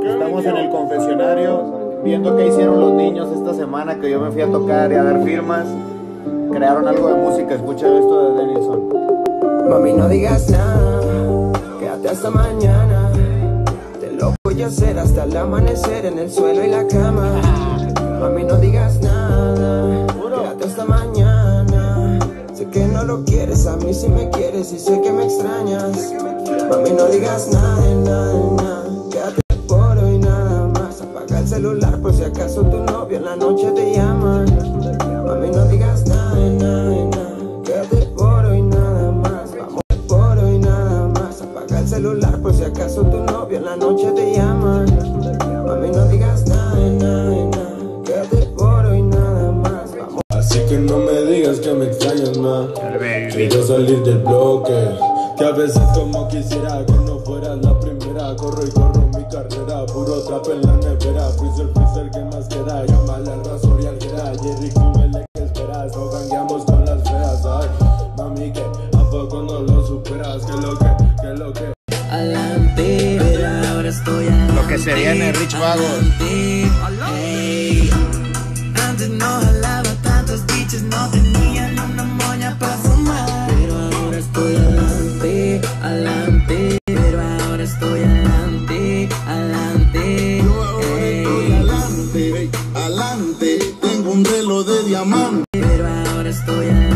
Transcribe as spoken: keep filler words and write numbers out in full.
Estamos en el confesionario viendo qué hicieron los niños esta semana que yo me fui a tocar y a dar firmas. Crearon algo de música, escucha esto de Denilson. Mami, no digas nada, quédate hasta mañana. Te lo voy a hacer hasta el amanecer en el suelo y la cama. Mami, no digas nada, quédate hasta mañana. Sé que no lo quieres, a mí sí me quieres y sé que me extrañas. Mami, no digas nada, nada, nada. Quédate por hoy nada más. Apaga el celular por si acaso tu novio en la noche te llama. Mami, no digas nada, nada, nada. Quédate por hoy nada más. Vamos por hoy nada más. Apaga el celular por si acaso tu novio en la noche te llama. Mami, no digas nada, nada, nada. Quédate por hoy nada más. Vamos. Así que no me digas que me extrañas más. Quiero salir del bloque, que a veces como quisiera que no fueras la primera. Corro y corro mi carrera, puro trap en la nevera. Freezer, freezer, ¿qué más queda? Llámale al razor y al Jera. Jerry, cúbele, ¿qué esperas? No gangueamos con las feas. Ay, mami, que ¿a poco no lo superas? ¿Qué lo que? ¿Qué lo que? Adelante, pero ahora estoy adelante. Lo que sería en el Rich Vagos. Hey. Antes no jalaba tantos bichos, no tenía ni una moña para fumar. Pero ahora estoy adelante, adelante. Pero ahora estoy adelante, adelante. Yo ahora estoy adelante, adelante. Tengo un reloj de diamante. Pero ahora estoy adelante.